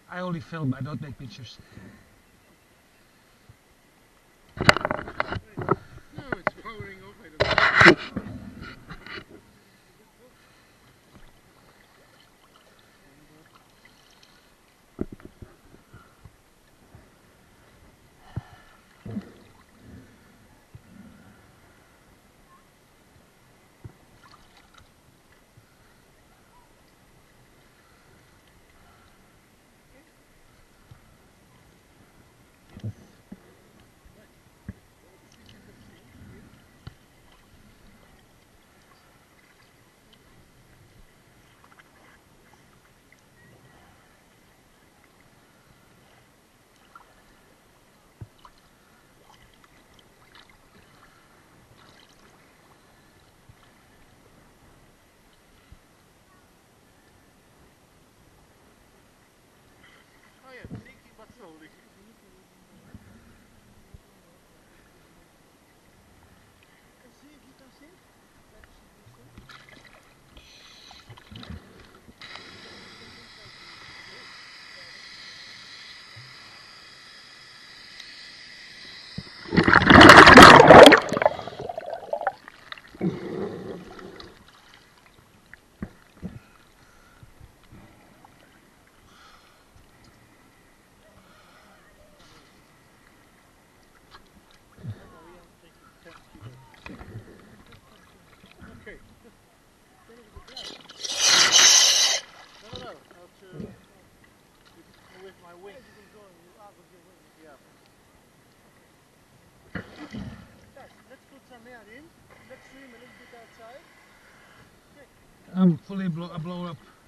I only film, I don't make pictures. No, it's powering off, I don't know. Oh yeah, sinking but slowly. Okay. No. With my wing. Yeah. Guys, let's put some air in. Let's swim a little bit outside. I'm fully blown up.